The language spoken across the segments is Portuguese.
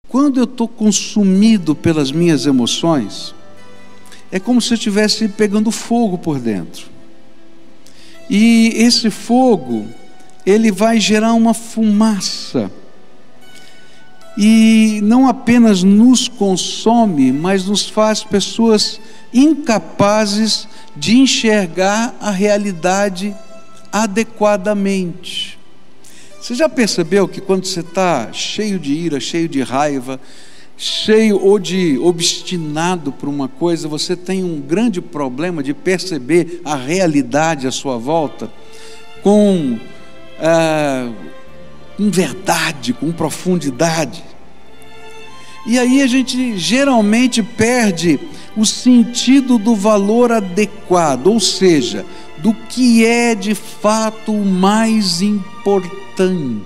Quando eu estou consumido pelas minhas emoções, é como se eu estivesse pegando fogo por dentro. E esse fogo, ele vai gerar uma fumaça. E não apenas nos consome, mas nos faz pessoas incapazes de enxergar a realidade adequadamente. Você já percebeu que quando você está cheio de ira, cheio de raiva, cheio ou de obstinado por uma coisa, você tem um grande problema de perceber a realidade à sua volta com verdade, com profundidade? E aí a gente geralmente perde o sentido do valor adequado, ou seja, do que é de fato o mais importante.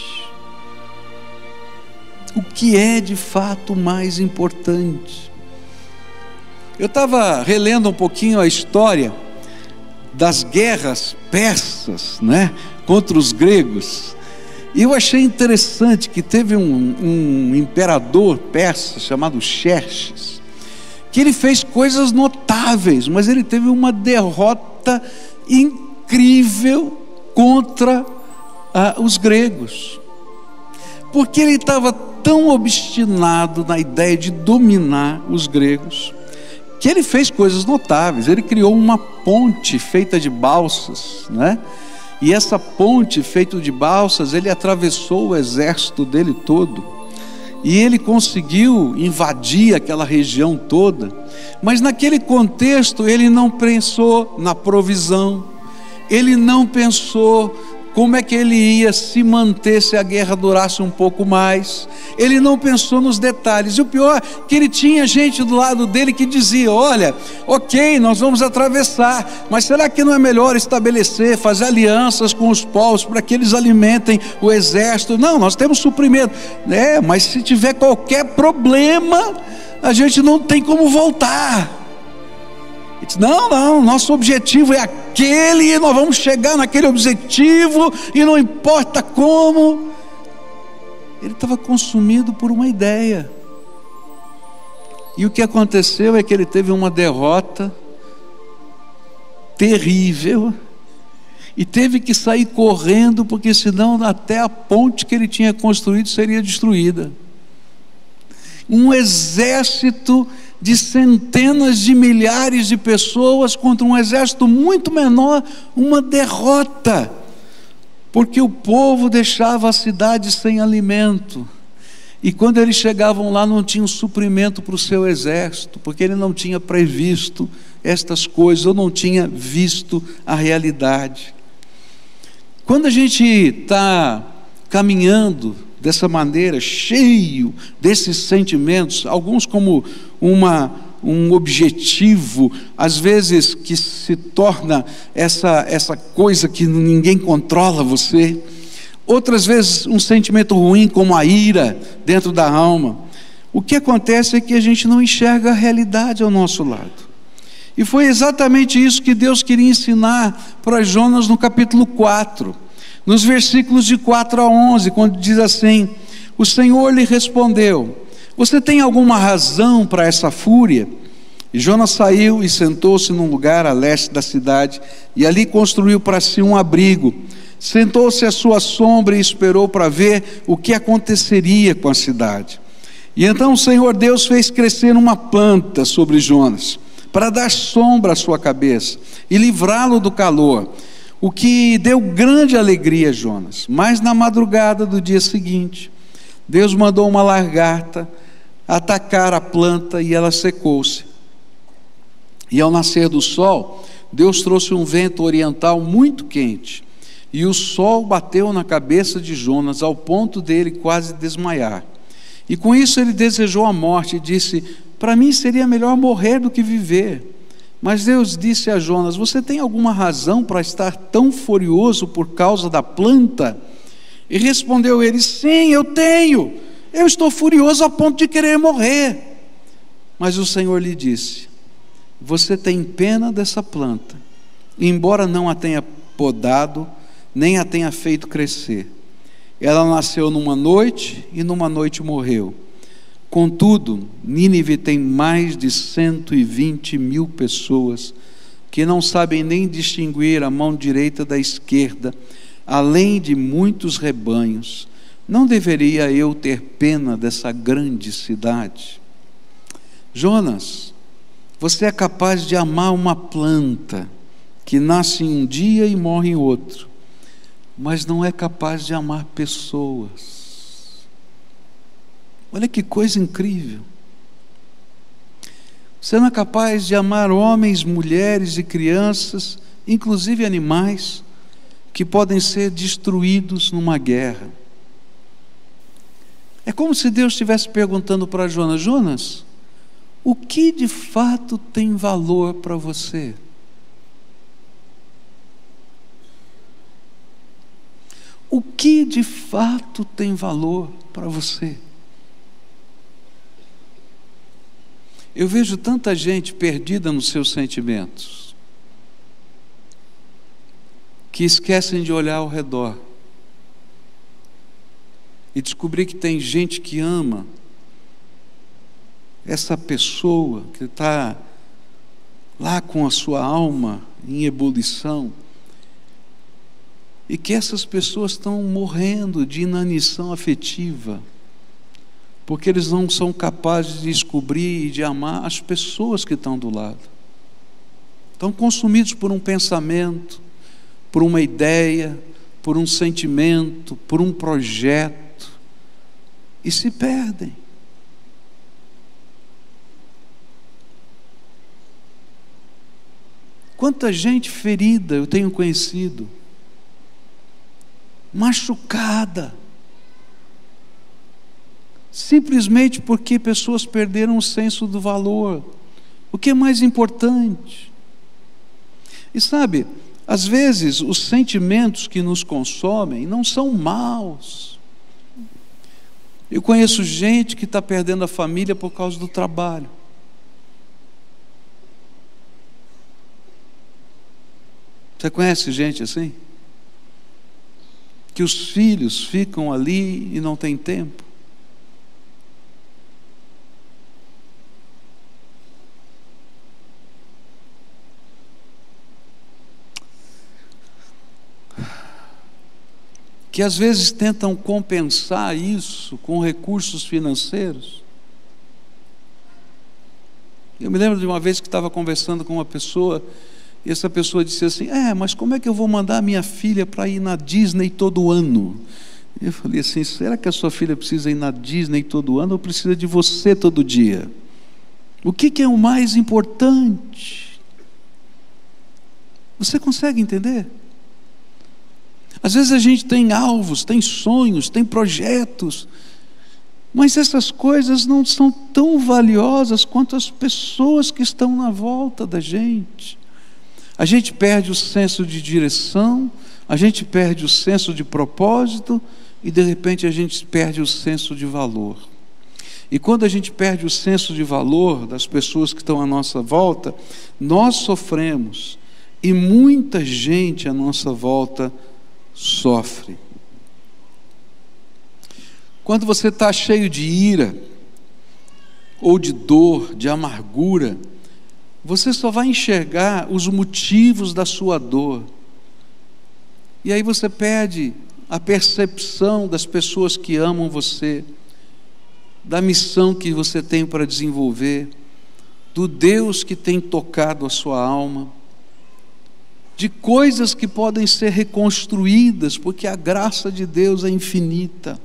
O que é de fato o mais importante. Eu estava relendo um pouquinho a história das guerras persas, né, contra os gregos. E eu achei interessante que teve um imperador persa chamado Xerxes, que ele fez coisas notáveis, mas ele teve uma derrota incrível contra os gregos, porque ele estava tão obstinado na ideia de dominar os gregos, que ele fez coisas notáveis. Ele criou uma ponte feita de balsas, né? E essa ponte feita de balsas, ele atravessou o exército dele todo, e ele conseguiu invadir aquela região toda. Mas naquele contexto ele não pensou na provisão, ele não pensou como é que ele ia se manter se a guerra durasse um pouco mais, ele não pensou nos detalhes. E o pior é que ele tinha gente do lado dele que dizia: olha, ok, nós vamos atravessar, mas será que não é melhor estabelecer, fazer alianças com os povos para que eles alimentem o exército? Não, nós temos suprimento. Mas se tiver qualquer problema, a gente não tem como voltar. Ele disse: não, nosso objetivo é aquele, e nós vamos chegar naquele objetivo, e não importa como. Ele estava consumido por uma ideia, e o que aconteceu é que ele teve uma derrota terrível, e teve que sair correndo, porque senão até a ponte que ele tinha construído seria destruída. Um exército de centenas de milhares de pessoas contra um exército muito menor, uma derrota, porque o povo deixava a cidade sem alimento, e quando eles chegavam lá não tinham suprimento para o seu exército, porque ele não tinha previsto estas coisas, ou não tinha visto a realidade. Quando a gente está caminhando dessa maneira, cheio desses sentimentos, alguns como um objetivo, às vezes que se torna essa coisa que ninguém controla você, outras vezes um sentimento ruim como a ira dentro da alma, o que acontece é que a gente não enxerga a realidade ao nosso lado. E foi exatamente isso que Deus queria ensinar para Jonas no capítulo 4, nos versículos de 4 a 11, quando diz assim: o Senhor lhe respondeu: você tem alguma razão para essa fúria? E Jonas saiu e sentou-se num lugar a leste da cidade, e ali construiu para si um abrigo. Sentou-se à sua sombra e esperou para ver o que aconteceria com a cidade. E então o Senhor Deus fez crescer uma planta sobre Jonas, para dar sombra à sua cabeça e livrá-lo do calor, o que deu grande alegria a Jonas. Mas na madrugada do dia seguinte, Deus mandou uma lagarta atacar a planta, e ela secou-se. E ao nascer do sol, Deus trouxe um vento oriental muito quente, e o sol bateu na cabeça de Jonas, ao ponto dele quase desmaiar. E com isso ele desejou a morte, e disse: para mim seria melhor morrer do que viver. Mas Deus disse a Jonas: você tem alguma razão para estar tão furioso por causa da planta? E respondeu ele: sim, eu tenho. Eu estou furioso a ponto de querer morrer. Mas o Senhor lhe disse: você tem pena dessa planta, embora não a tenha podado, nem a tenha feito crescer. Ela nasceu numa noite, e numa noite morreu. Contudo, Nínive tem mais de 120.000 pessoas que não sabem nem distinguir a mão direita da esquerda, além de muitos rebanhos. Não deveria eu ter pena dessa grande cidade? Jonas, você é capaz de amar uma planta que nasce em um dia e morre em outro, mas não é capaz de amar pessoas. Olha que coisa incrível. Você não é capaz de amar homens, mulheres e crianças, inclusive animais, que podem ser destruídos numa guerra. É como se Deus estivesse perguntando para Jonas: Jonas, o que de fato tem valor para você? O que de fato tem valor para você? Eu vejo tanta gente perdida nos seus sentimentos, que esquecem de olhar ao redor e descobrir que tem gente que ama essa pessoa, que está lá com a sua alma em ebulição, e que essas pessoas estão morrendo de inanição afetiva, porque eles não são capazes de descobrir e de amar as pessoas que estão do lado. Estão consumidos por um pensamento, por uma ideia, por um sentimento, por um projeto, e se perdem. Quanta gente ferida eu tenho conhecido, machucada, simplesmente porque pessoas perderam o senso do valor, o que é mais importante. E sabe, às vezes os sentimentos que nos consomem não são maus. Eu conheço gente que está perdendo a família por causa do trabalho. Você conhece gente assim? Que os filhos ficam ali e não tem tempo. Que às vezes tentam compensar isso com recursos financeiros. Eu me lembro de uma vez que estava conversando com uma pessoa, e essa pessoa disse assim: mas como é que eu vou mandar minha filha para ir na Disney todo ano? Eu falei assim: será que a sua filha precisa ir na Disney todo ano ou precisa de você todo dia? O que é o mais importante? Você consegue entender? Às vezes a gente tem alvos, tem sonhos, tem projetos, mas essas coisas não são tão valiosas quanto as pessoas que estão na volta da gente. A gente perde o senso de direção, a gente perde o senso de propósito e de repente a gente perde o senso de valor. E quando a gente perde o senso de valor das pessoas que estão à nossa volta, nós sofremos e muita gente à nossa volta sofre. Quando você está cheio de ira, ou de dor, de amargura, você só vai enxergar os motivos da sua dor. E aí você perde a percepção das pessoas que amam você, da missão que você tem para desenvolver, do Deus que tem tocado a sua alma, de coisas que podem ser reconstruídas, porque a graça de Deus é infinita.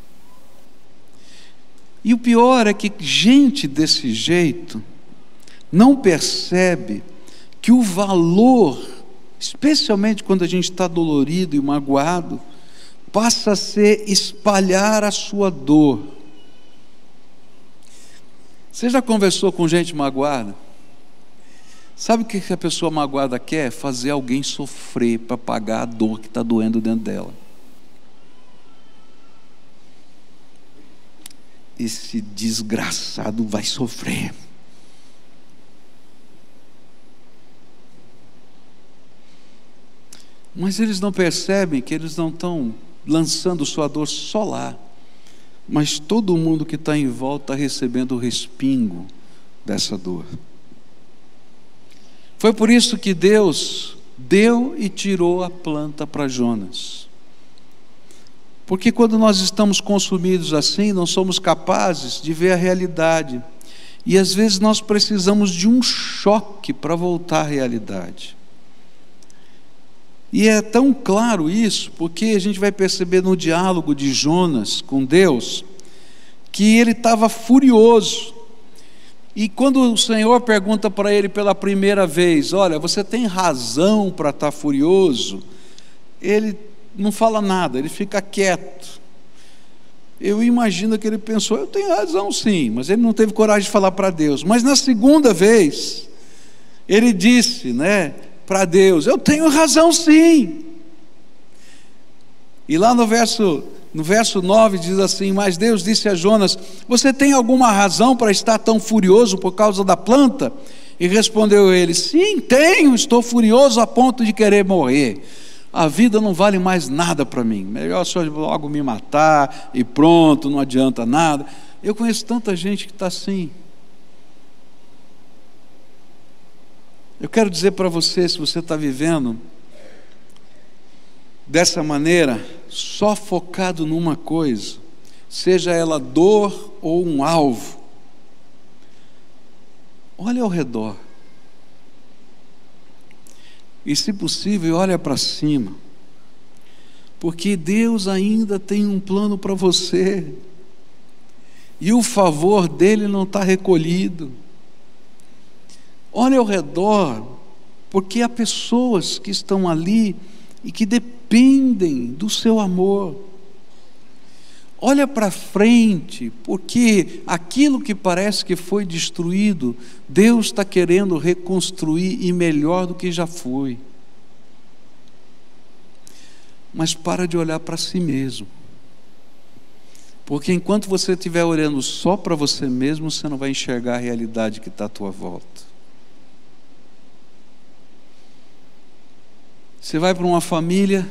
E o pior é que gente desse jeito não percebe que o valor, especialmente quando a gente está dolorido e magoado, passa a ser espalhar a sua dor. Você já conversou com gente magoada? Sabe o que a pessoa magoada quer? Fazer alguém sofrer para pagar a dor que está doendo dentro dela. Esse desgraçado vai sofrer. Mas eles não percebem que eles não estão lançando sua dor só lá, mas todo mundo que está em volta está recebendo o respingo dessa dor. Foi por isso que Deus deu e tirou a planta para Jonas. Porque quando nós estamos consumidos assim, não somos capazes de ver a realidade. E às vezes nós precisamos de um choque para voltar à realidade. E é tão claro isso, porque a gente vai perceber no diálogo de Jonas com Deus, que ele estava furioso. E quando o Senhor pergunta para ele pela primeira vez: olha, você tem razão para estar furioso? Ele não fala nada, ele fica quieto. Eu imagino que ele pensou: eu tenho razão sim, mas ele não teve coragem de falar para Deus. Mas na segunda vez, ele disse, para Deus: eu tenho razão sim. E lá no verso 9 diz assim: mas Deus disse a Jonas: você tem alguma razão para estar tão furioso por causa da planta? E respondeu ele: sim, tenho, estou furioso a ponto de querer morrer. A vida não vale mais nada para mim, melhor só logo me matar e pronto, não adianta nada. Eu conheço tanta gente que está assim. Eu quero dizer para você, se você está vivendo dessa maneira, só focado numa coisa, seja ela dor ou um alvo, olha ao redor. E se possível, olha para cima. Porque Deus ainda tem um plano para você. E o favor dele não está recolhido. Olha ao redor, porque há pessoas que estão ali e que dependem do seu amor. Olha para frente, porque aquilo que parece que foi destruído, Deus está querendo reconstruir e melhor do que já foi. Mas para de olhar para si mesmo, porque enquanto você estiver olhando só para você mesmo, você não vai enxergar a realidade que está à tua volta. Você vai para uma família,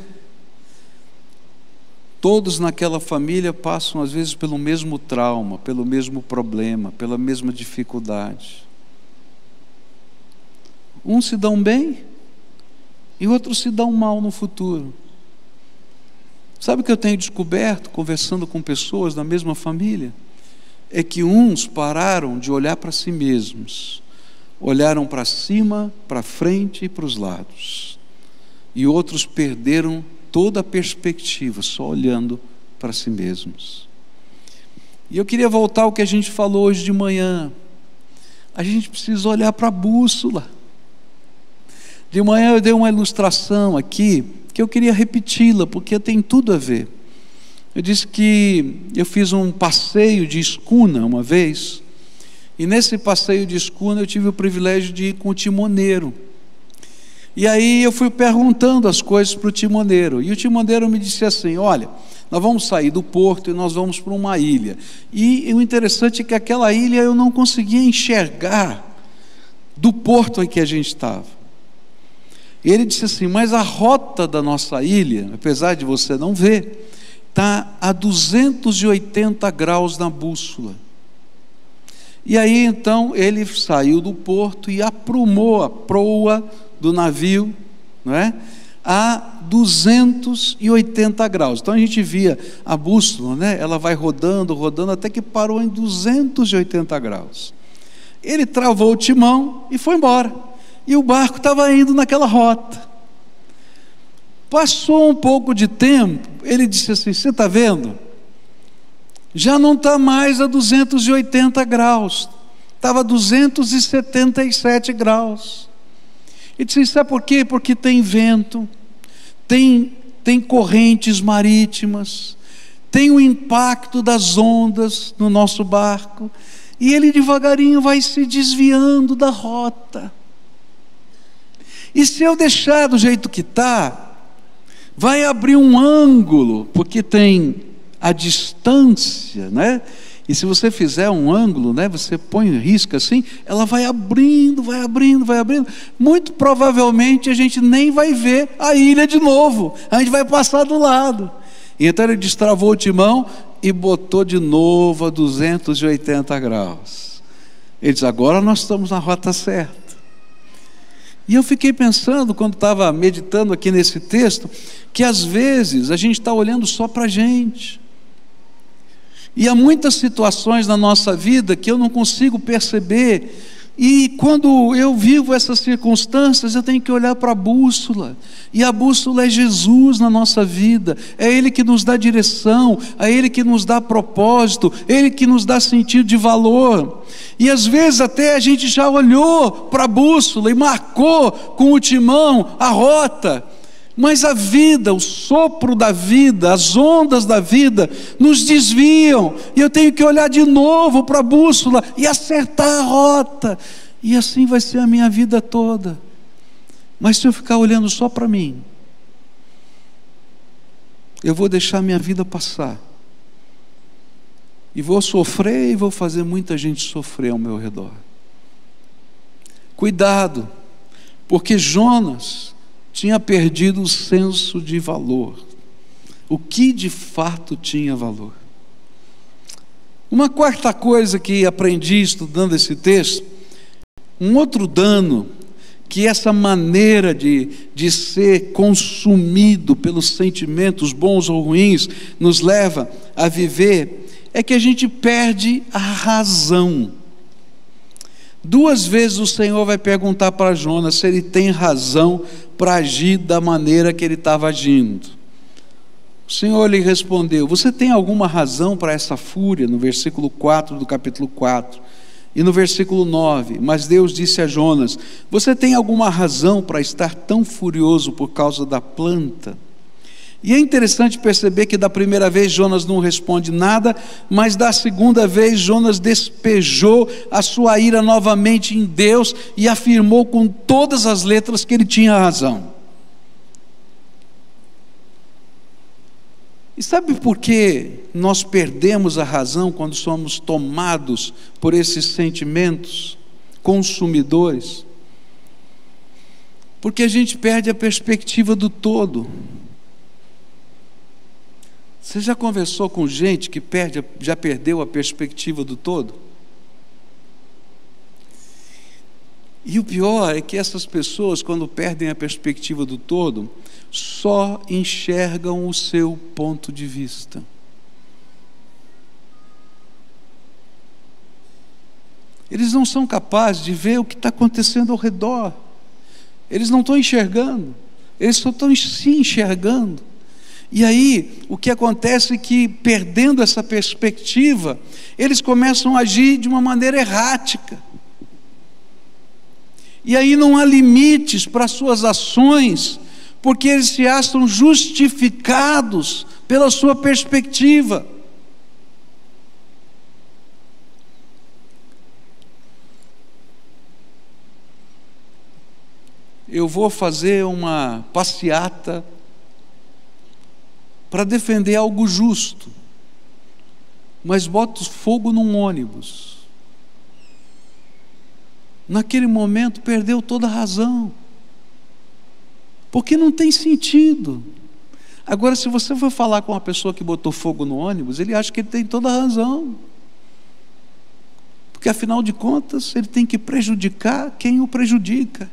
todos naquela família passam às vezes pelo mesmo trauma, pelo mesmo problema, pela mesma dificuldade. Uns se dão bem e outros se dão mal no futuro. Sabe o que eu tenho descoberto, conversando com pessoas da mesma família? É que uns pararam de olhar para si mesmos, olharam para cima, para frente e para os lados. E outros perderam toda a perspectiva, só olhando para si mesmos. E eu queria voltar ao que a gente falou hoje de manhã. A gente precisa olhar para a bússola. De manhã eu dei uma ilustração aqui, que eu queria repeti-la, porque tem tudo a ver. Eu disse que eu fiz um passeio de escuna uma vez, e nesse passeio de escuna eu tive o privilégio de ir com o timoneiro. E aí eu fui perguntando as coisas para o timoneiro, e o timoneiro me disse assim: olha, nós vamos sair do porto e nós vamos para uma ilha. E o interessante é que aquela ilha eu não conseguia enxergar do porto em que a gente estava. E ele disse assim: mas a rota da nossa ilha, apesar de você não ver, está a 280 graus na bússola. E aí então ele saiu do porto e aprumou a proa do navio, não é? A 280 graus. Então a gente via a bússola, né? Ela vai rodando, rodando, até que parou em 280 graus. Ele travou o timão e foi embora. E o barco estava indo naquela rota. Passou um pouco de tempo, ele disse assim: você está vendo? Já não está mais a 280 graus, estava a 277 graus. Ele disse: sabe por quê? Porque tem vento, tem correntes marítimas, tem o impacto das ondas no nosso barco, e ele devagarinho vai se desviando da rota. E se eu deixar do jeito que está, vai abrir um ângulo, porque tem a distância, né? E se você fizer um ângulo, né, você põe risca assim, ela vai abrindo, vai abrindo, vai abrindo. Muito provavelmente a gente nem vai ver a ilha de novo, a gente vai passar do lado. E então ele destravou o timão e botou de novo a 280 graus. Ele diz: agora nós estamos na rota certa. E eu fiquei pensando, quando estava meditando aqui nesse texto, que às vezes a gente está olhando só para a gente. E há muitas situações na nossa vida que eu não consigo perceber. E quando eu vivo essas circunstâncias, eu tenho que olhar para a bússola. E a bússola é Jesus na nossa vida. É Ele que nos dá direção, é Ele que nos dá propósito, é Ele que nos dá sentido de valor. E às vezes até a gente já olhou para a bússola e marcou com o timão a rota. Mas a vida, o sopro da vida, as ondas da vida nos desviam, e eu tenho que olhar de novo para a bússola e acertar a rota, e assim vai ser a minha vida toda. Mas se eu ficar olhando só para mim, eu vou deixar minha vida passar, e vou sofrer, e vou fazer muita gente sofrer ao meu redor. Cuidado, porque Jonas tinha perdido o senso de valor, o que de fato tinha valor. Uma quarta coisa que aprendi estudando esse texto, um outro dano que essa maneira de ser consumido pelos sentimentos bons ou ruins nos leva a viver, é que a gente perde a razão. 2 vezes o Senhor vai perguntar para Jonas se ele tem razão para agir da maneira que ele estava agindo. O Senhor lhe respondeu: você tem alguma razão para essa fúria? No versículo 4 do capítulo 4. E no versículo 9, mas Deus disse a Jonas: você tem alguma razão para estar tão furioso por causa da planta? E é interessante perceber que da primeira vez Jonas não responde nada, mas da segunda vez Jonas despejou a sua ira novamente em Deus e afirmou com todas as letras que ele tinha razão. E sabe por que nós perdemos a razão quando somos tomados por esses sentimentos consumidores? Porque a gente perde a perspectiva do todo. Você já conversou com gente que já perdeu a perspectiva do todo? E o pior é que essas pessoas, quando perdem a perspectiva do todo, só enxergam o seu ponto de vista. Eles não são capazes de ver o que está acontecendo ao redor. Eles não estão enxergando, eles só estão se enxergando. E aí, o que acontece é que, perdendo essa perspectiva, eles começam a agir de uma maneira errática. E aí não há limites para suas ações, porque eles se acham justificados pela sua perspectiva. Eu vou fazer uma passeata para defender algo justo, mas boto fogo num ônibus. Naquele momento perdeu toda a razão, porque não tem sentido. Agora, se você for falar com uma pessoa que botou fogo no ônibus, ele acha que ele tem toda a razão, porque afinal de contas ele tem que prejudicar quem o prejudica.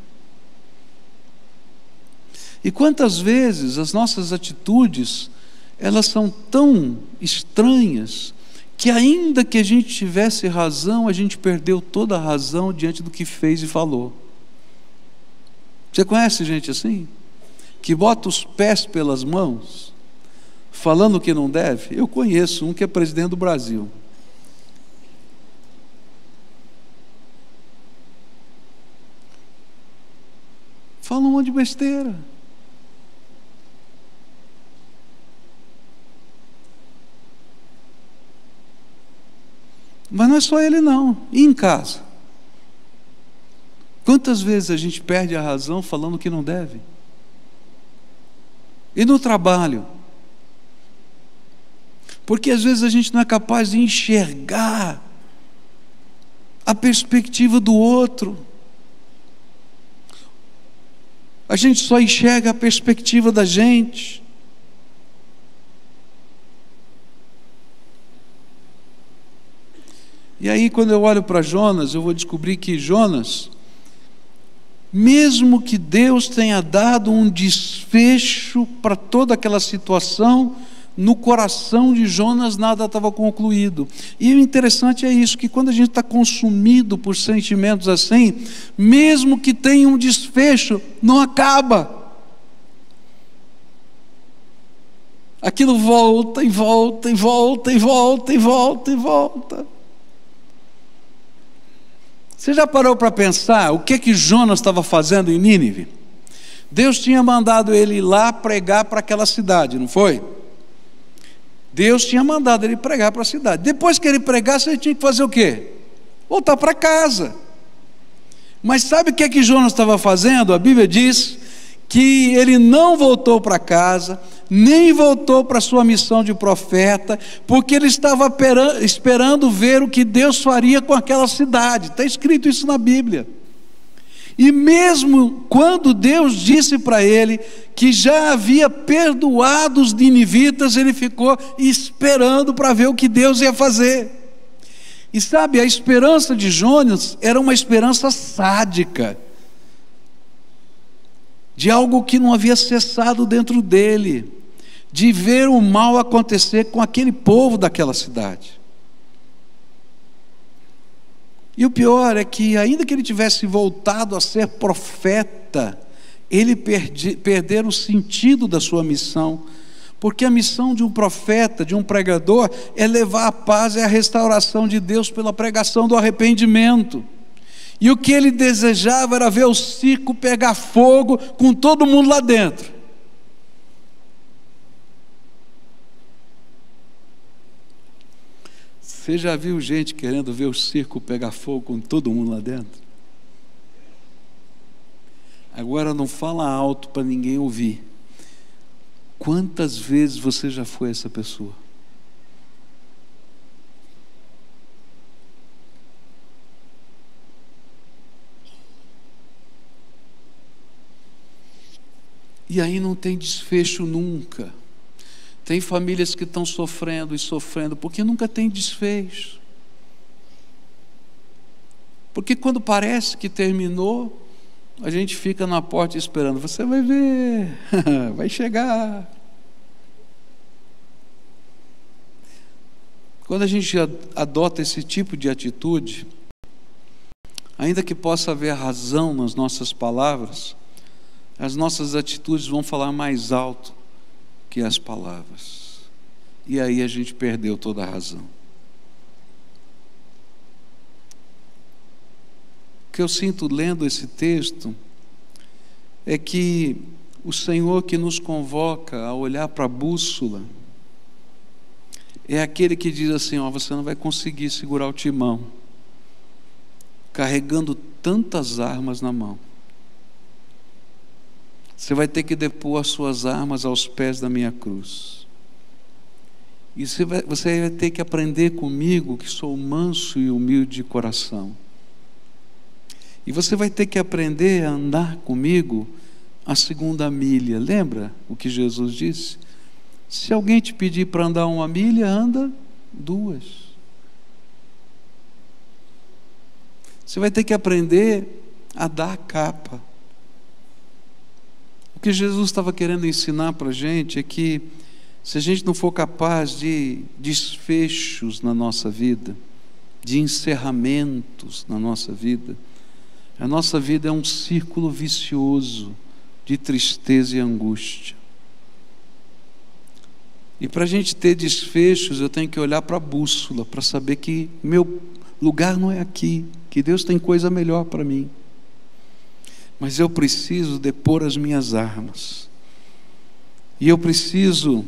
E quantas vezes as nossas atitudes, elas são tão estranhas, que ainda que a gente tivesse razão, a gente perdeu toda a razão diante do que fez e falou. Você conhece gente assim? Que bota os pés pelas mãos, falando o que não deve? Eu conheço um que é presidente do Brasil. Fala um monte de besteira. Mas não é só ele não, e em casa? Quantas vezes a gente perde a razão falando o que não deve? E no trabalho? Porque às vezes a gente não é capaz de enxergar a perspectiva do outro. A gente só enxerga a perspectiva da gente. E aí, quando eu olho para Jonas, eu vou descobrir que Jonas, mesmo que Deus tenha dado um desfecho para toda aquela situação, no coração de Jonas nada estava concluído. E o interessante é isso, que quando a gente está consumido por sentimentos assim, mesmo que tenha um desfecho, não acaba. Aquilo volta e volta e volta e volta e volta e volta. Você já parou para pensar o que Jonas estava fazendo em Nínive? Deus tinha mandado ele ir lá pregar para aquela cidade, não foi? Deus tinha mandado ele pregar para a cidade. Depois que ele pregasse, ele tinha que fazer o quê? Voltar para casa. Mas sabe o que Jonas estava fazendo? A Bíblia diz que ele não voltou para casa, nem voltou para a sua missão de profeta, porque ele estava esperando ver o que Deus faria com aquela cidade. Está escrito isso na Bíblia. E mesmo quando Deus disse para ele que já havia perdoado os ninivitas, ele ficou esperando para ver o que Deus ia fazer. E sabe, a esperança de Jonas era uma esperança sádica, de algo que não havia cessado dentro dele, de ver o mal acontecer com aquele povo daquela cidade. E o pior é que, ainda que ele tivesse voltado a ser profeta, ele perdera o sentido da sua missão, porque a missão de um profeta, de um pregador, é levar a paz e a restauração de Deus pela pregação do arrependimento. E o que ele desejava era ver o circo pegar fogo com todo mundo lá dentro. Você já viu gente querendo ver o circo pegar fogo com todo mundo lá dentro? Agora não fala alto para ninguém ouvir. Quantas vezes você já foi essa pessoa? E aí não tem desfecho nunca. Tem famílias que estão sofrendo e sofrendo porque nunca tem desfecho. Porque quando parece que terminou, a gente fica na porta esperando. Você vai ver, vai chegar. Quando a gente adota esse tipo de atitude, ainda que possa haver razão nas nossas palavras, as nossas atitudes vão falar mais alto que as palavras. E aí a gente perdeu toda a razão. O que eu sinto lendo esse texto é que o Senhor que nos convoca a olhar para a bússola é aquele que diz assim: ó, você não vai conseguir segurar o timão carregando tantas armas na mão. Você vai ter que depor as suas armas aos pés da minha cruz. E você vai ter que aprender comigo, que sou manso e humilde de coração. E você vai ter que aprender a andar comigo a segunda milha. Lembra o que Jesus disse? Se alguém te pedir para andar uma milha, anda 2. Você vai ter que aprender a dar a capa. O que Jesus estava querendo ensinar para a gente é que, se a gente não for capaz de desfechos na nossa vida, de encerramentos na nossa vida, a nossa vida é um círculo vicioso de tristeza e angústia. E para a gente ter desfechos, eu tenho que olhar para a bússola, para saber que meu lugar não é aqui, que Deus tem coisa melhor para mim. Mas eu preciso depor as minhas armas. E eu preciso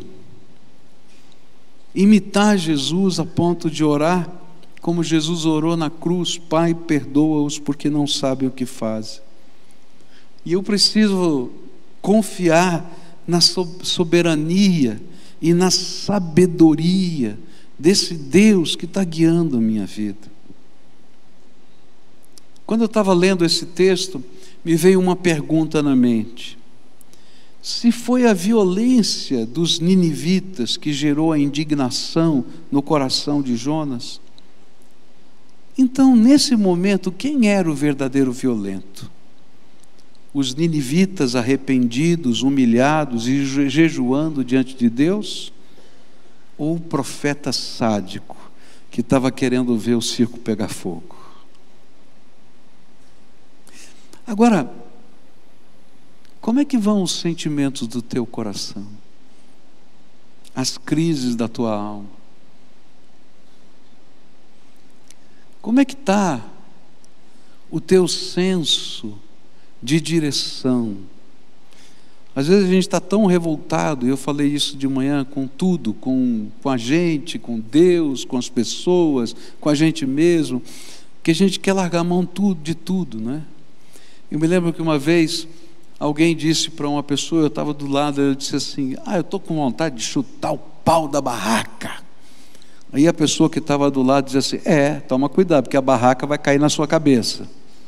imitar Jesus a ponto de orar como Jesus orou na cruz: Pai, perdoa-os porque não sabem o que fazem. E eu preciso confiar na soberania e na sabedoria desse Deus que está guiando a minha vida. Quando eu estava lendo esse texto, me veio uma pergunta na mente: se foi a violência dos ninivitas que gerou a indignação no coração de Jonas, Então, nesse momento, quem era o verdadeiro violento? Os ninivitas arrependidos, humilhados e jejuando diante de Deus? Ou o profeta sádico, que estava querendo ver o circo pegar fogo? Agora, como é que vão os sentimentos do teu coração? As crises da tua alma? Como é que está o teu senso de direção? Às vezes a gente está tão revoltado, e eu falei isso de manhã, com tudo, com a gente, com Deus, com as pessoas, com a gente mesmo, que a gente quer largar a mão de tudo, né? Eu me lembro que uma vez alguém disse para uma pessoa, eu estava do lado, eu disse assim: eu estou com vontade de chutar o pau da barraca. Aí a pessoa que estava do lado dizia assim: toma cuidado, porque a barraca vai cair na sua cabeça.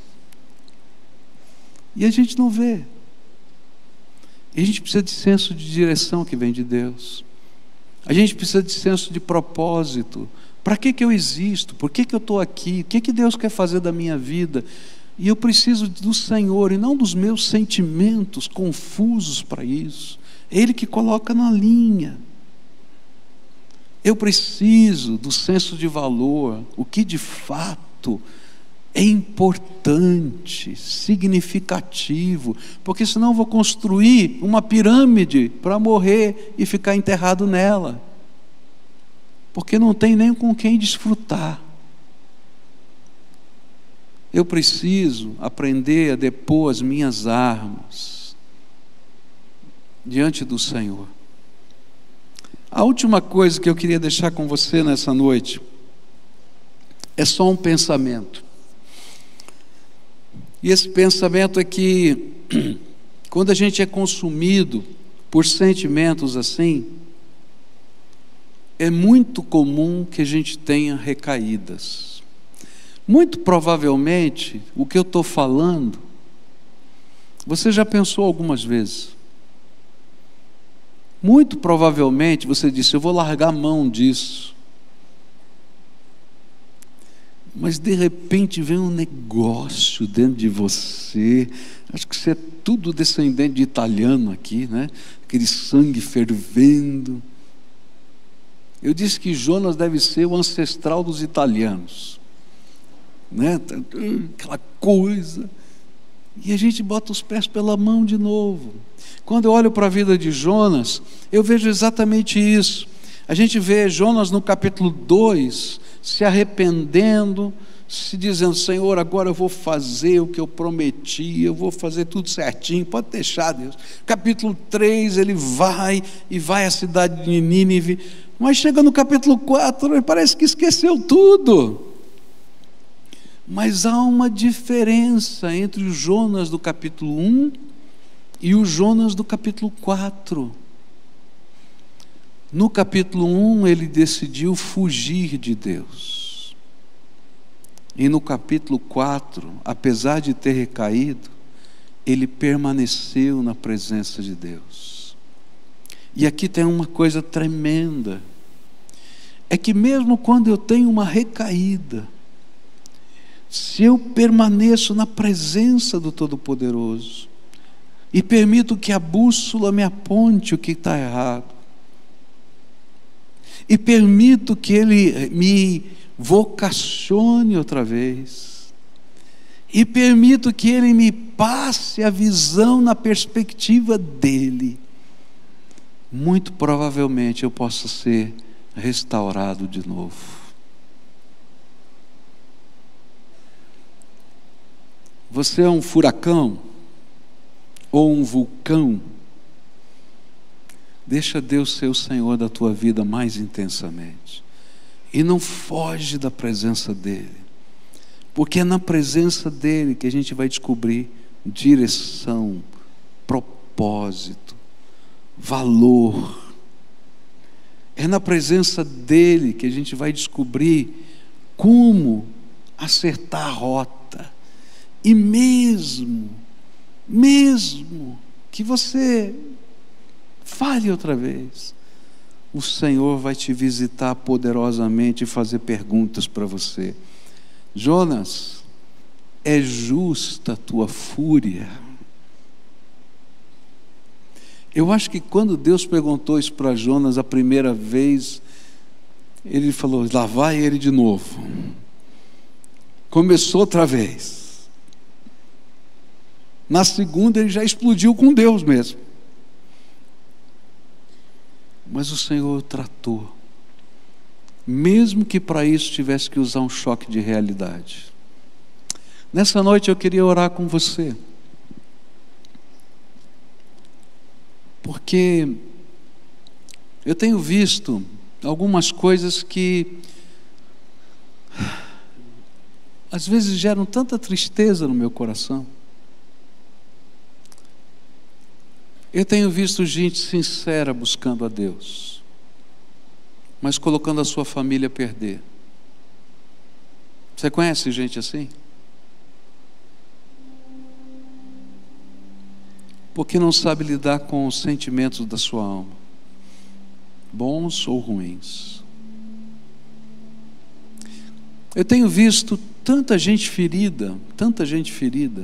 E a gente não vê. E a gente precisa de senso de direção que vem de Deus. A gente precisa de senso de propósito. Para que eu existo? Por que eu estou aqui? O que Deus quer fazer da minha vida? E eu preciso do Senhor e não dos meus sentimentos confusos para isso. É Ele que coloca na linha. Eu preciso do senso de valor, o que de fato é importante, significativo, porque senão eu vou construir uma pirâmide para morrer e ficar enterrado nela, porque não tem nem com quem desfrutar. Eu preciso aprender a depor as minhas armas diante do Senhor. A última coisa que eu queria deixar com você nessa noite é só um pensamento. E esse pensamento é que, quando a gente é consumido por sentimentos assim, é muito comum que a gente tenha recaídas. Muito provavelmente, o que eu estou falando, você já pensou algumas vezes. Muito provavelmente você disse: eu vou largar a mão disso. Mas de repente vem um negócio dentro de você. Acho que você é tudo descendente de italiano aqui, né? Aquele sangue fervendo. Eu disse que Jonas deve ser o ancestral dos italianos, né? Aquela coisa. E a gente bota os pés pela mão de novo. Quando eu olho para a vida de Jonas, eu vejo exatamente isso. A gente vê Jonas no capítulo 2, se arrependendo, se dizendo: Senhor, agora eu vou fazer o que eu prometi, eu vou fazer tudo certinho, pode deixar, Deus. Capítulo 3, ele vai à cidade de Nínive, mas chega no capítulo 4, ele parece que esqueceu tudo. Mas há uma diferença entre o Jonas do capítulo 1 e o Jonas do capítulo 4. No capítulo 1 ele decidiu fugir de Deus. E no capítulo 4, apesar de ter recaído, ele permaneceu na presença de Deus. E aqui tem uma coisa tremenda. É que mesmo quando eu tenho uma recaída, se eu permaneço na presença do Todo-Poderoso e permito que a bússola me aponte o que está errado, e permito que Ele me vocacione outra vez, e permito que Ele me passe a visão na perspectiva dEle, muito provavelmente eu possa ser restaurado de novo. Você é um furacão ou um vulcão? Deixa Deus ser o Senhor da tua vida mais intensamente. E não foge da presença dEle. Porque é na presença dEle que a gente vai descobrir direção, propósito, valor. É na presença dEle que a gente vai descobrir como acertar a rota. E mesmo que você falhe outra vez, o Senhor vai te visitar poderosamente e fazer perguntas para você. Jonas, é justa a tua fúria. Eu acho que quando Deus perguntou isso para Jonas a primeira vez, ele falou, lá vai ele de novo. Começou outra vez. Na segunda ele já explodiu com Deus mesmo. Mas o Senhor o tratou, mesmo que para isso tivesse que usar um choque de realidade. Nessa noite eu queria orar com você, porque eu tenho visto algumas coisas que às vezes geram tanta tristeza no meu coração. Eu tenho visto gente sincera buscando a Deus, mas colocando a sua família a perder. Você conhece gente assim? Porque não sabe lidar com os sentimentos da sua alma, bons ou ruins. Eu tenho visto tanta gente ferida, tanta gente ferida.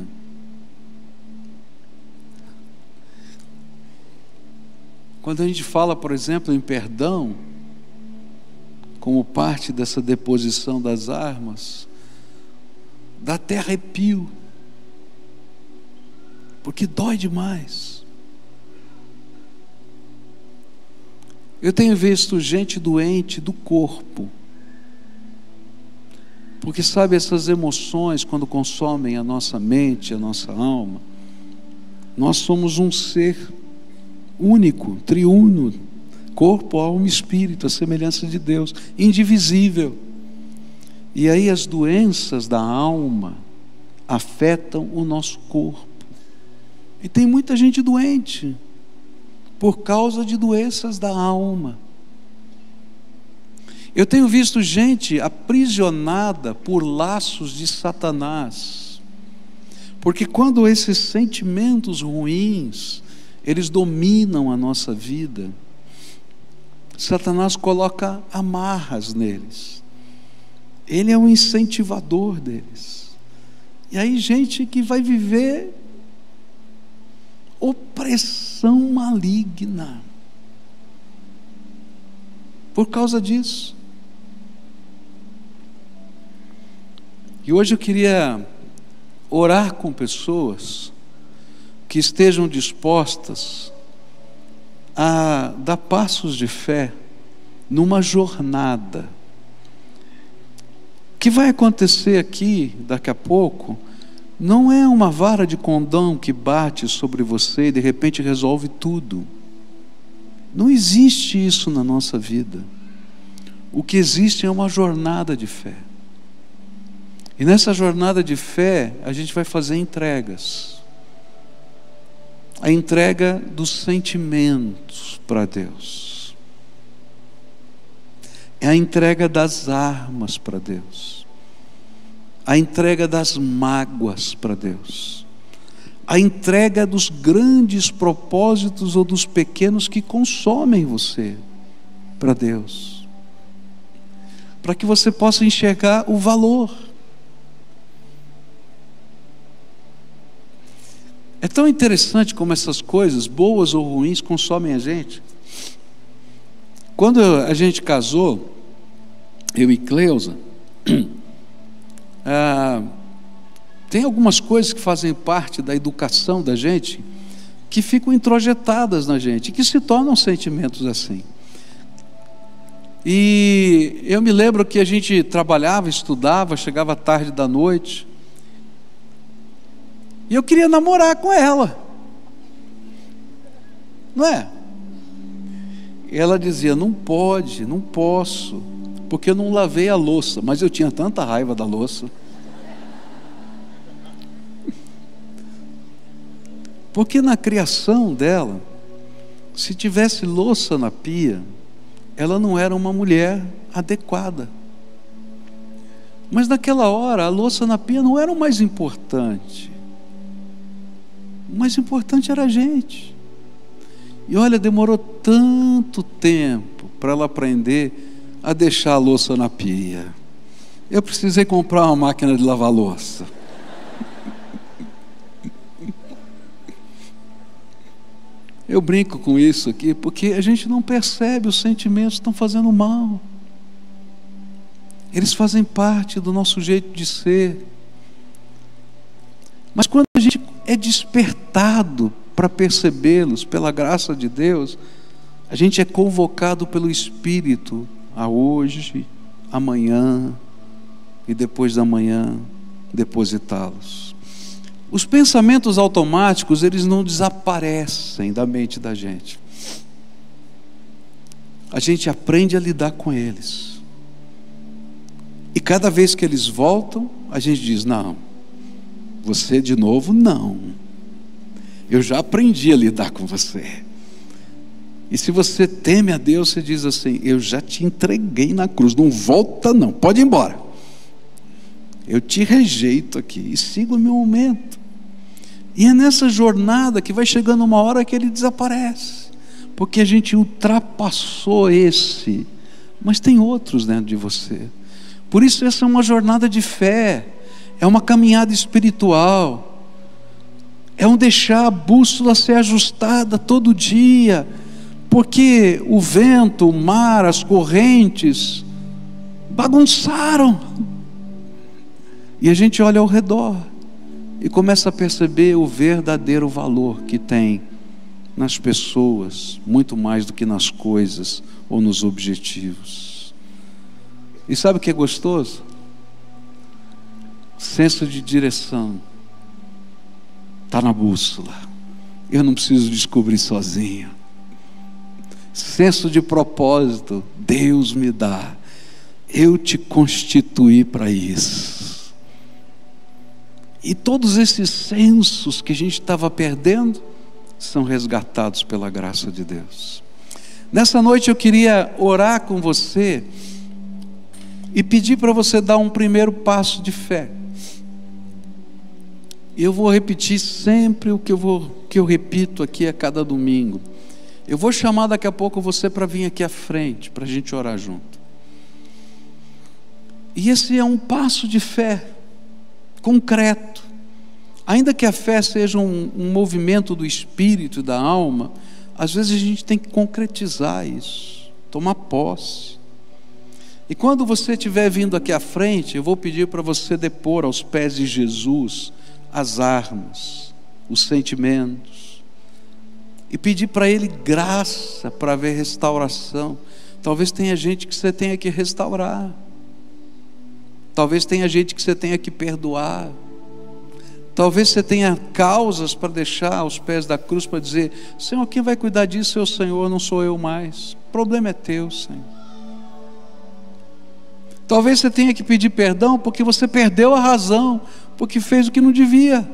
Quando a gente fala, por exemplo, em perdão, como parte dessa deposição das armas, dá até arrepio, porque dói demais. Eu tenho visto gente doente do corpo, porque sabe, essas emoções quando consomem a nossa mente, a nossa alma, nós somos um ser único, triuno, corpo, alma e espírito, a semelhança de Deus, indivisível. E aí as doenças da alma afetam o nosso corpo. E tem muita gente doente por causa de doenças da alma. Eu tenho visto gente aprisionada por laços de Satanás, porque quando esses sentimentos ruins eles dominam a nossa vida, Satanás coloca amarras neles. Ele é um incentivador deles. E aí gente que vai viver opressão maligna por causa disso. E hoje eu queria orar com pessoas que estejam dispostas a dar passos de fé numa jornada que vai acontecer aqui daqui a pouco. Não é uma vara de condão que bate sobre você e de repente resolve tudo. Não existe isso na nossa vida. O que existe é uma jornada de fé. E nessa jornada de fé a gente vai fazer entregas. A entrega dos sentimentos para Deus, é a entrega das armas para Deus, a entrega das mágoas para Deus, a entrega dos grandes propósitos ou dos pequenos que consomem você para Deus, para que você possa enxergar o valor. É tão interessante como essas coisas, boas ou ruins, consomem a gente. Quando a gente casou, eu e Cleusa, tem algumas coisas que fazem parte da educação da gente, que ficam introjetadas na gente, que se tornam sentimentos assim. E eu me lembro que a gente trabalhava, estudava, chegava tarde da noite, e eu queria namorar com ela, não é? E ela dizia, não pode, não posso, porque eu não lavei a louça. Mas eu tinha tanta raiva da louça, porque na criação dela, se tivesse louça na pia, ela não era uma mulher adequada. Mas naquela hora, a louça na pia não era o mais importante. O mais importante era a gente. E olha, demorou tanto tempo para ela aprender a deixar a louça na pia. Eu precisei comprar uma máquina de lavar louça. Eu brinco com isso aqui porque a gente não percebe, os sentimentos estão fazendo mal. Eles fazem parte do nosso jeito de ser. Mas quando a gente é despertado para percebê-los pela graça de Deus, a gente é convocado pelo Espírito a hoje, amanhã e depois da manhã depositá-los. Os pensamentos automáticos, eles não desaparecem da mente da gente. A gente aprende a lidar com eles. E cada vez que eles voltam, a gente diz: não, você de novo não. Eu já aprendi a lidar com você. E se você teme a Deus, você diz assim: eu já te entreguei na cruz, não volta não, pode ir embora. Eu te rejeito aqui e sigo o meu momento. E é nessa jornada que vai chegando uma hora que ele desaparece, porque a gente ultrapassou esse, mas tem outros dentro de você. Por isso essa é uma jornada de fé, é uma caminhada espiritual, é um deixar a bússola ser ajustada todo dia, porque o vento, o mar, as correntes bagunçaram, e a gente olha ao redor e começa a perceber o verdadeiro valor que tem nas pessoas, muito mais do que nas coisas ou nos objetivos. E sabe o que é gostoso? Senso de direção está na bússola. Eu não preciso descobrir sozinho. Senso de propósito Deus me dá. Eu te constituí para isso. E todos esses sensos que a gente estava perdendo são resgatados pela graça de Deus. Nessa noite eu queria orar com você e pedir para você dar um primeiro passo de fé. Eu vou repetir sempre o que eu repito aqui a cada domingo. Eu vou chamar daqui a pouco você para vir aqui à frente, para a gente orar junto. E esse é um passo de fé concreto. Ainda que a fé seja um movimento do espírito e da alma, às vezes a gente tem que concretizar isso, tomar posse. E quando você estiver vindo aqui à frente, eu vou pedir para você depor aos pés de Jesus as armas, os sentimentos, e pedir para Ele graça para haver restauração. Talvez tenha gente que você tenha que restaurar, talvez tenha gente que você tenha que perdoar, talvez você tenha causas para deixar aos pés da cruz, para dizer: Senhor, quem vai cuidar disso é o Senhor, não sou eu mais, o problema é teu, Senhor. Talvez você tenha que pedir perdão porque você perdeu a razão, porque fez o que não devia.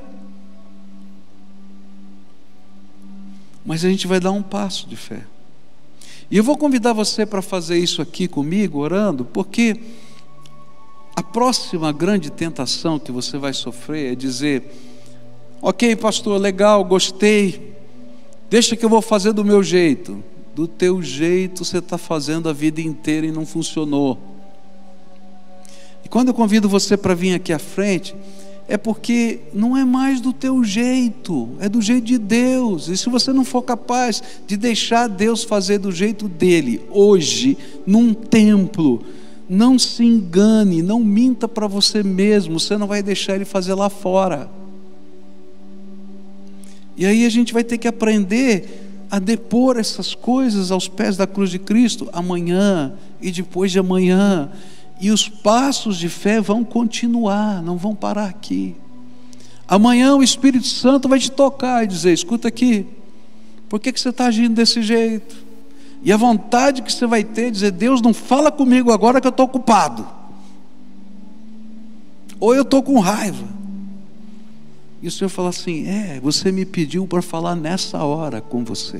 Mas a gente vai dar um passo de fé. E eu vou convidar você para fazer isso aqui comigo, orando, porque a próxima grande tentação que você vai sofrer é dizer: ok, pastor, legal, gostei, deixa que eu vou fazer do meu jeito. Do teu jeito você está fazendo a vida inteira e não funcionou. E quando eu convido você para vir aqui à frente, é porque não é mais do teu jeito, é do jeito de Deus. E se você não for capaz de deixar Deus fazer do jeito dele, hoje, num templo, não se engane, não minta para você mesmo, você não vai deixar Ele fazer lá fora. E aí a gente vai ter que aprender a depor essas coisas aos pés da cruz de Cristo, amanhã e depois de amanhã. E os passos de fé vão continuar, não vão parar aqui. Amanhã o Espírito Santo vai te tocar e dizer: escuta aqui, por que você está agindo desse jeito? E a vontade que você vai ter é dizer: Deus, não fala comigo agora que eu estou ocupado, ou eu estou com raiva. E o Senhor fala assim: você me pediu para falar nessa hora com você.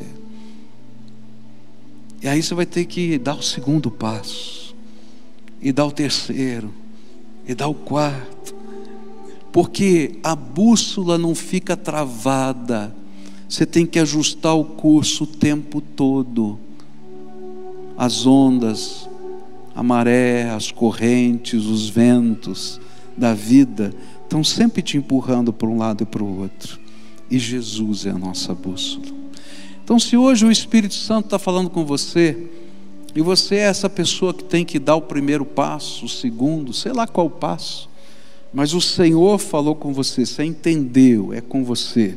E aí você vai ter que dar o segundo passo, e dar o terceiro, e dar o quarto, porque a bússola não fica travada, você tem que ajustar o curso o tempo todo. As ondas, A maré, as correntes, os ventos da vida estão sempre te empurrando para um lado e para o outro. E Jesus é a nossa bússola. Então, se hoje o Espírito Santo está falando com você, e você é essa pessoa que tem que dar o primeiro passo, o segundo, sei lá qual passo, mas o Senhor falou com você, você entendeu, é com você.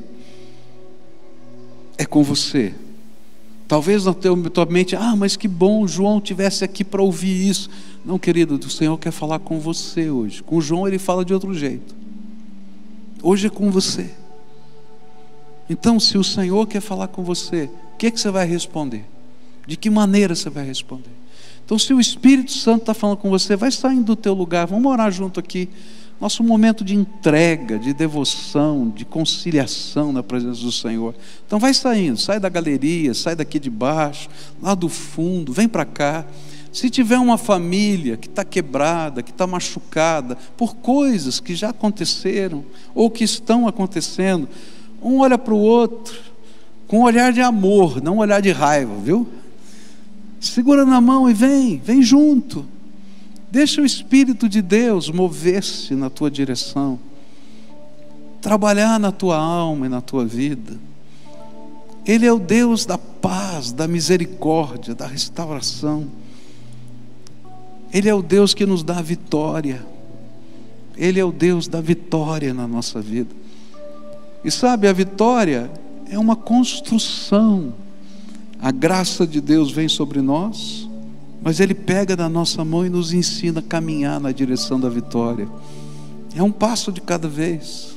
É com você. Talvez na tua mente, mas que bom o João estivesse aqui para ouvir isso. Não, querido, o Senhor quer falar com você hoje. Com o João ele fala de outro jeito. Hoje é com você. Então, se o Senhor quer falar com você, o que você vai responder? De que maneira você vai responder? Então, se o Espírito Santo está falando com você, vai saindo do teu lugar, vamos orar junto aqui. Nosso momento de entrega, de devoção, de conciliação na presença do Senhor. Então vai saindo, sai da galeria, sai daqui de baixo, lá do fundo, vem para cá. Se tiver uma família que está quebrada, que está machucada, por coisas que já aconteceram, ou que estão acontecendo, um olha para o outro, com um olhar de amor, não um olhar de raiva, viu? Segura na mão e vem junto. Deixa o Espírito de Deus mover-se na tua direção, trabalhar na tua alma e na tua vida. Ele é o Deus da paz, da misericórdia, da restauração. Ele é o Deus que nos dá a vitória. Ele é o Deus da vitória na nossa vida. E sabe, a vitória é uma construção. A graça de Deus vem sobre nós, mas Ele pega na nossa mão e nos ensina a caminhar na direção da vitória. É um passo de cada vez.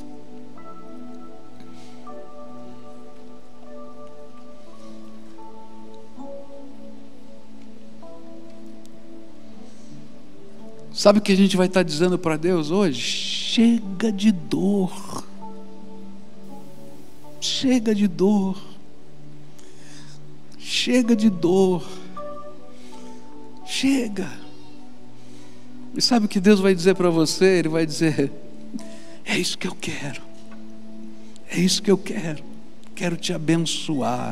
Sabe o que a gente vai estar dizendo para Deus hoje? Chega de dor. Chega de dor. Chega de dor. Chega. E sabe o que Deus vai dizer para você? Ele vai dizer: é isso que eu quero. É isso que eu quero. Quero te abençoar.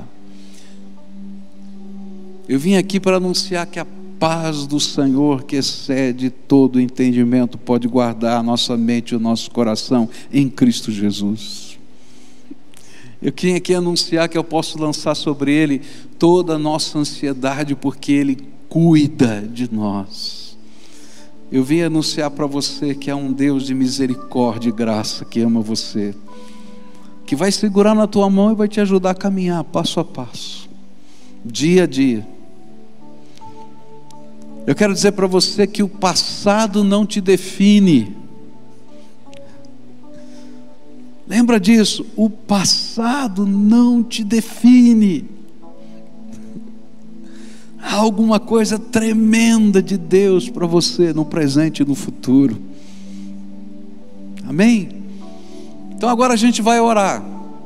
Eu vim aqui para anunciar que a paz do Senhor, que excede todo entendimento, pode guardar a nossa mente e o nosso coração em Cristo Jesus. Eu vim aqui anunciar que eu posso lançar sobre Ele toda a nossa ansiedade, porque Ele cuida de nós. Eu vim anunciar para você que é um Deus de misericórdia e graça que ama você, que vai segurar na tua mão e vai te ajudar a caminhar passo a passo, dia a dia. Eu quero dizer para você que o passado não te define. Lembra disso? O passado não te define. Há alguma coisa tremenda de Deus para você no presente e no futuro. Amém? Então agora a gente vai orar.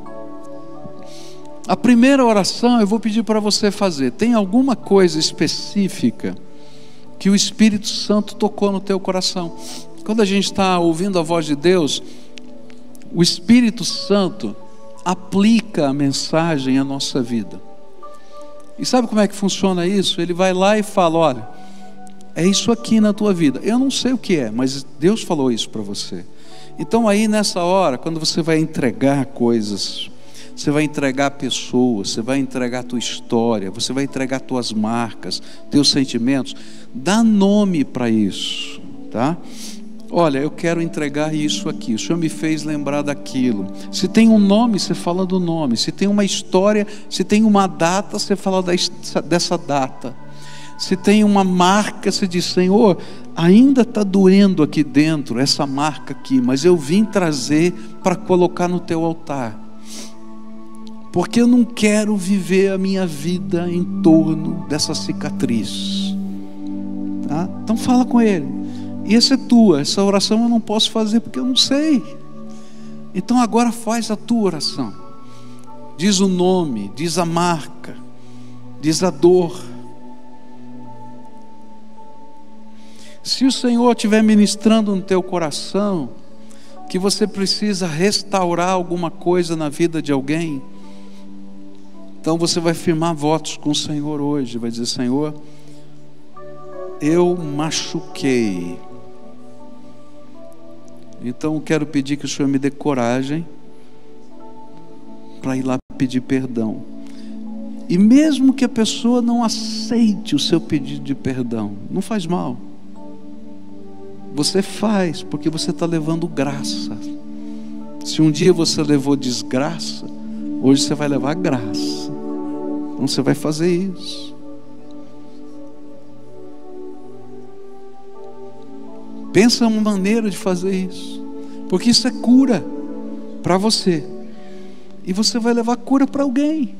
A primeira oração eu vou pedir para você fazer. Tem alguma coisa específica que o Espírito Santo tocou no teu coração? Quando a gente está ouvindo a voz de Deus, o Espírito Santo aplica a mensagem à nossa vida. E sabe como é que funciona isso? Ele vai lá e fala: olha, é isso aqui na tua vida. Eu não sei o que é, mas Deus falou isso para você. Então aí nessa hora, quando você vai entregar coisas, você vai entregar pessoas, você vai entregar a tua história, você vai entregar tuas marcas, teus sentimentos, dá nome para isso, tá? Olha, eu quero entregar isso aqui, o Senhor me fez lembrar daquilo. Se tem um nome, você fala do nome. Se tem uma história, se tem uma data, você fala dessa data. Se tem uma marca, você diz: Senhor, ainda está doendo aqui dentro, essa marca aqui, mas eu vim trazer para colocar no teu altar, porque eu não quero viver a minha vida em torno dessa cicatriz, tá? Então fala com Ele. E essa é tua, essa oração eu não posso fazer porque eu não sei. Então agora faz a tua oração. Diz o nome, diz a marca, diz a dor. Se o Senhor estiver ministrando no teu coração que você precisa restaurar alguma coisa na vida de alguém, então você vai firmar votos com o Senhor hoje. Vai dizer: Senhor, eu machuquei. Então eu quero pedir que o Senhor me dê coragem para ir lá pedir perdão. E mesmo que a pessoa não aceite o seu pedido de perdão, não faz mal. Você faz, porque você está levando graça. Se um dia você levou desgraça, hoje você vai levar graça. Então você vai fazer isso. Pensa uma maneira de fazer isso, porque isso é cura para você, e você vai levar cura para alguém.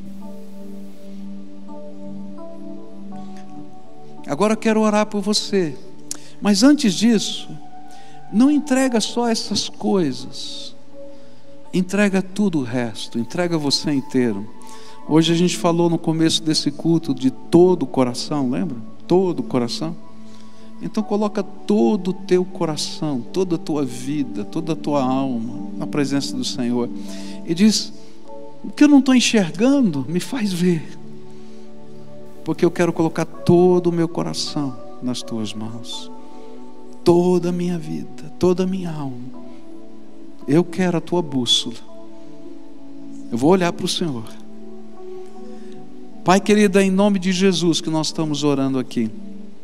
Agora eu quero orar por você, mas antes disso, não entrega só essas coisas, entrega tudo o resto, entrega você inteiro. Hoje a gente falou no começo desse culto de todo o coração, lembra? Todo o coração. Então coloca todo o teu coração, toda a tua vida, toda a tua alma na presença do Senhor. E diz: o que eu não estou enxergando, me faz ver, porque eu quero colocar todo o meu coração nas tuas mãos, toda a minha vida, toda a minha alma. Eu quero a tua bússola. Eu vou olhar para o Senhor. Pai querido, é em nome de Jesus que nós estamos orando aqui.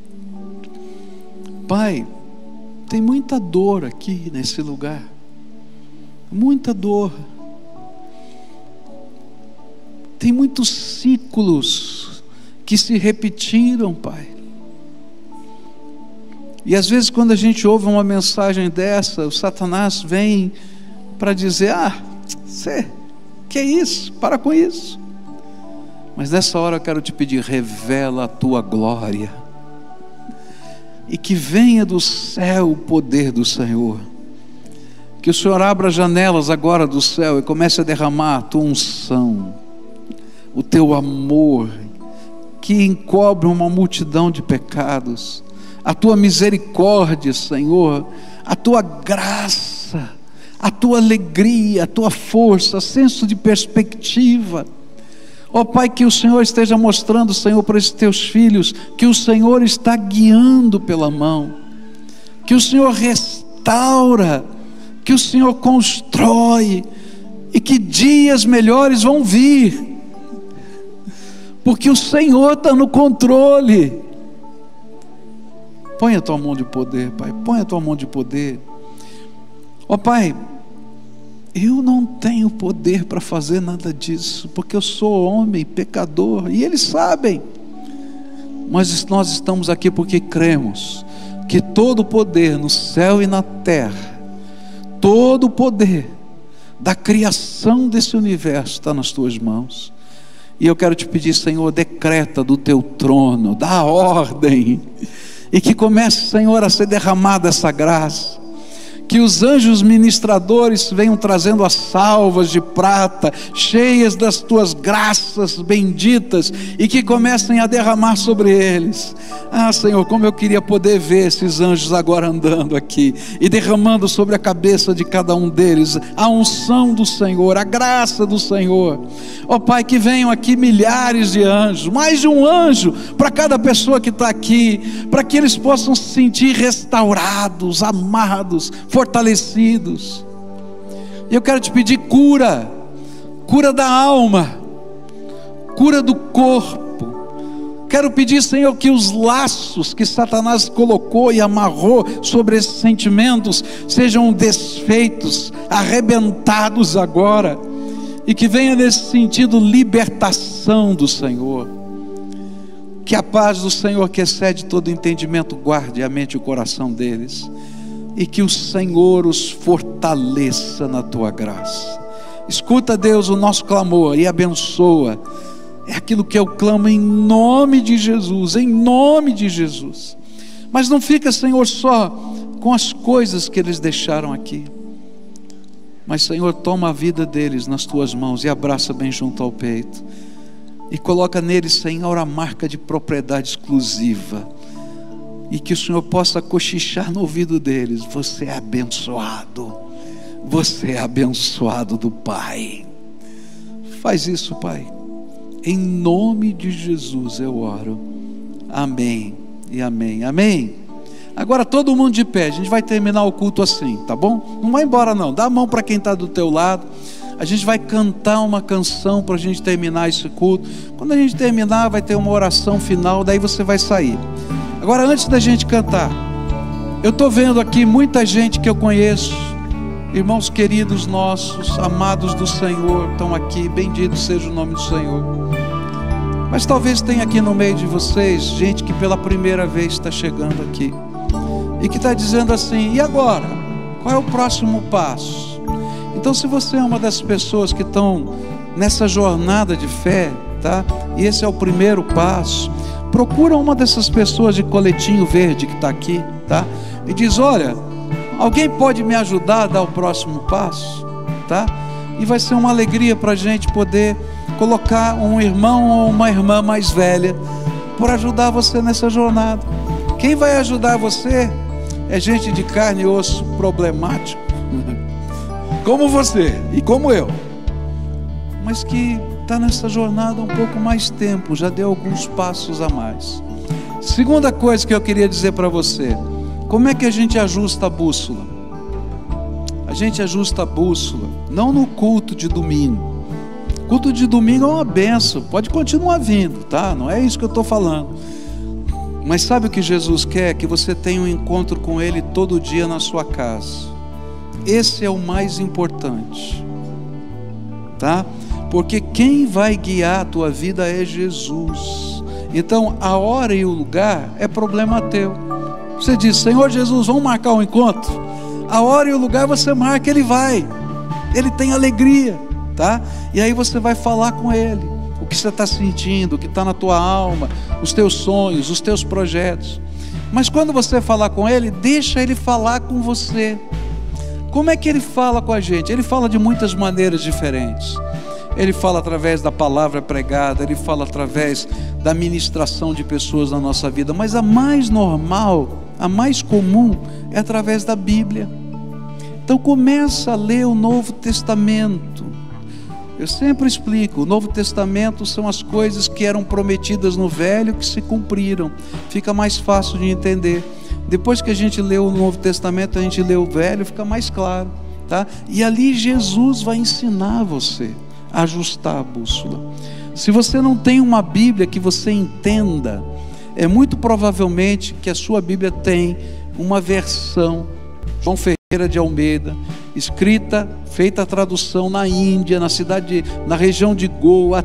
Pai, tem muita dor aqui nesse lugar, muita dor. Tem muitos ciclos que se repetiram, Pai. E às vezes quando a gente ouve uma mensagem dessa, o Satanás vem para dizer: que é isso? Para com isso. Mas nessa hora eu quero te pedir: revela a tua glória, e que venha do céu o poder do Senhor. Que o Senhor abra as janelas agora do céu e comece a derramar a tua unção, o teu amor, que encobre uma multidão de pecados, a tua misericórdia, Senhor, a tua graça, a tua alegria, a tua força, senso de perspectiva. Ó Pai, que o Senhor esteja mostrando, Senhor, para esses teus filhos, que o Senhor está guiando pela mão, que o Senhor restaura, que o Senhor constrói, e que dias melhores vão vir, porque o Senhor está no controle. Põe a tua mão de poder, Pai, põe a tua mão de poder. Ó Pai, eu não tenho poder para fazer nada disso, porque eu sou homem, pecador, e eles sabem. Mas nós estamos aqui porque cremos que todo o poder no céu e na terra, todo o poder da criação desse universo está nas tuas mãos. E eu quero te pedir, Senhor, decreta do teu trono, dá ordem, e que comece, Senhor, a ser derramada essa graça. Que os anjos ministradores venham trazendo as salvas de prata, cheias das tuas graças benditas, e que comecem a derramar sobre eles. Ah, Senhor, como eu queria poder ver esses anjos agora andando aqui, e derramando sobre a cabeça de cada um deles a unção do Senhor, a graça do Senhor. Ó Pai, que venham aqui milhares de anjos, mais de um anjo para cada pessoa que está aqui, para que eles possam se sentir restaurados, amados, fortalecidos. E eu quero te pedir cura, cura da alma, cura do corpo. Quero pedir, Senhor, que os laços que Satanás colocou e amarrou sobre esses sentimentos sejam desfeitos, arrebentados agora, e que venha nesse sentido libertação do Senhor. Que a paz do Senhor, que excede todo entendimento, guarde a mente e o coração deles, e que o Senhor os fortaleça na tua graça. Escuta, Deus, o nosso clamor e abençoa. É aquilo que eu clamo em nome de Jesus, em nome de Jesus. Mas não fica, Senhor, só com as coisas que eles deixaram aqui, mas, Senhor, toma a vida deles nas tuas mãos e abraça bem junto ao peito, e coloca neles, Senhor, a marca de propriedade exclusiva, e que o Senhor possa cochichar no ouvido deles: você é abençoado, você é abençoado do Pai. Faz isso, Pai, em nome de Jesus eu oro, amém e amém. Amém? Agora todo mundo de pé, a gente vai terminar o culto assim, tá bom? Não vai embora não, dá a mão para quem está do teu lado. A gente vai cantar uma canção para a gente terminar esse culto. Quando a gente terminar, vai ter uma oração final, daí você vai sair. Agora, antes da gente cantar, eu estou vendo aqui muita gente que eu conheço, irmãos queridos nossos, amados do Senhor, estão aqui, bendito seja o nome do Senhor. Mas talvez tenha aqui no meio de vocês gente que pela primeira vez está chegando aqui e que está dizendo assim: e agora? Qual é o próximo passo? Então, se você é uma das pessoas que estão nessa jornada de fé, tá? E esse é o primeiro passo, procura uma dessas pessoas de coletinho verde que está aqui, tá? E diz: olha, alguém pode me ajudar a dar o próximo passo, tá? E vai ser uma alegria para a gente poder colocar um irmão ou uma irmã mais velha para ajudar você nessa jornada. Quem vai ajudar você é gente de carne e osso problemático, como você e como eu, mas que está nessa jornada há um pouco mais tempo, já deu alguns passos a mais. Segunda coisa que eu queria dizer para você: como é que a gente ajusta a bússola? A gente ajusta a bússola não no culto de domingo. Culto de domingo é uma benção, pode continuar vindo, tá? Não é isso que eu estou falando. Mas sabe o que Jesus quer? Que você tenha um encontro com Ele todo dia na sua casa. Esse é o mais importante, tá? Porque quem vai guiar a tua vida é Jesus. Então a hora e o lugar é problema teu. Você diz: Senhor Jesus, vamos marcar um encontro? A hora e o lugar você marca, Ele vai. Ele tem alegria, tá? E aí você vai falar com Ele o que você está sentindo, o que está na tua alma, os teus sonhos, os teus projetos. Mas quando você falar com Ele, deixa Ele falar com você. Como é que Ele fala com a gente? Ele fala de muitas maneiras diferentes. Ele fala através da palavra pregada, Ele fala através da ministração de pessoas na nossa vida, mas a mais normal, a mais comum é através da Bíblia. Então começa a ler o Novo Testamento. Eu sempre explico, o Novo Testamento são as coisas que eram prometidas no Velho que se cumpriram. Fica mais fácil de entender. Depois que a gente lê o Novo Testamento, a gente lê o Velho, fica mais claro, tá? E ali Jesus vai ensinar você a ajustar a bússola. Se você não tem uma Bíblia que você entenda, é muito provavelmente que a sua Bíblia tem uma versão João Ferreira de Almeida, escrita, feita a tradução na Índia, na região de Goa, há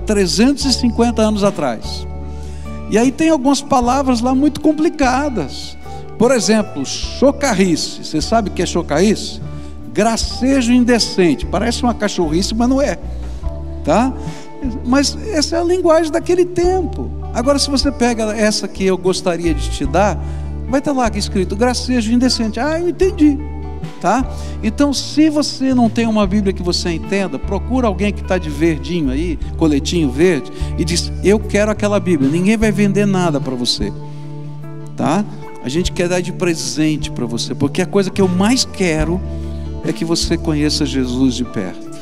350 anos atrás. E aí tem algumas palavras lá muito complicadas. Por exemplo, chocarrice. Você sabe o que é chocarrice? Gracejo indecente. Parece uma cachorrice, mas não é, tá? Mas essa é a linguagem daquele tempo. Agora, se você pega essa que eu gostaria de te dar, vai estar lá escrito gracejo indecente. Ah, eu entendi, tá? Então, se você não tem uma Bíblia que você entenda, procura alguém que está de verdinho aí, coletinho verde, e diz: eu quero aquela Bíblia. Ninguém vai vender nada para você, tá? A gente quer dar de presente para você, porque a coisa que eu mais quero é que você conheça Jesus de perto.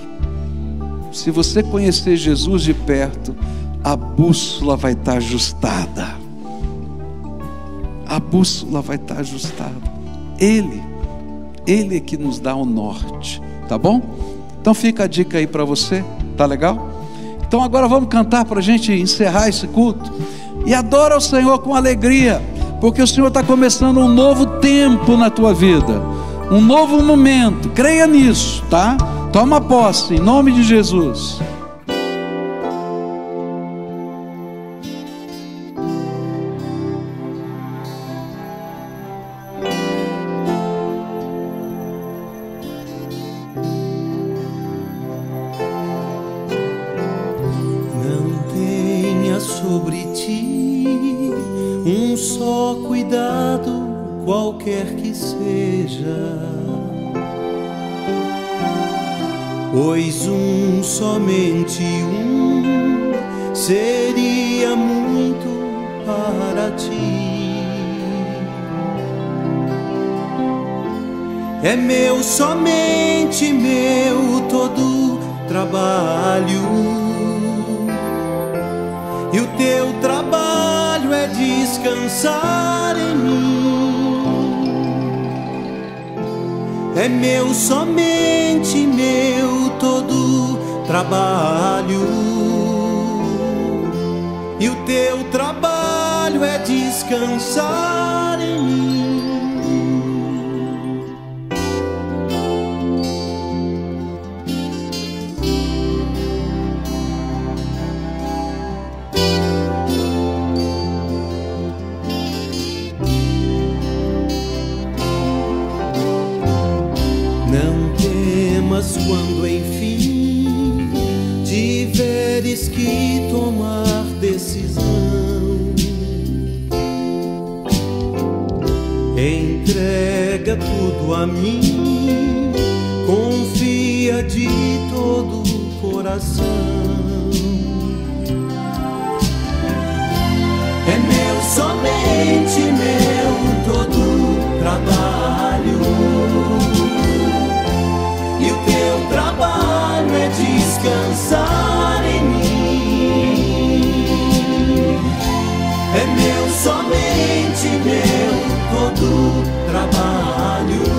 Se você conhecer Jesus de perto, a bússola vai estar ajustada. A bússola vai estar ajustada. Ele é que nos dá o norte, tá bom? Então fica a dica aí para você, tá legal? Então agora vamos cantar para a gente encerrar esse culto. E adora o Senhor com alegria, porque o Senhor está começando um novo tempo na tua vida, um novo momento. Creia nisso, tá? Toma posse, em nome de Jesus. Não tenha sobre ti um só cuidado, qualquer que seja, pois somente seria muito para ti. É meu, somente meu, todo trabalho, e o teu trabalho é descansar é meu, somente meu, todo trabalho. E o teu trabalho é descansar em mim. Não temas quando enfim tiveres que tomar decisão. Entrega tudo a mim, confia de todo o coração. É meu, somente meu, todo trabalho. E o teu trabalho é descansar em mim. É meu, somente meu, todo trabalho.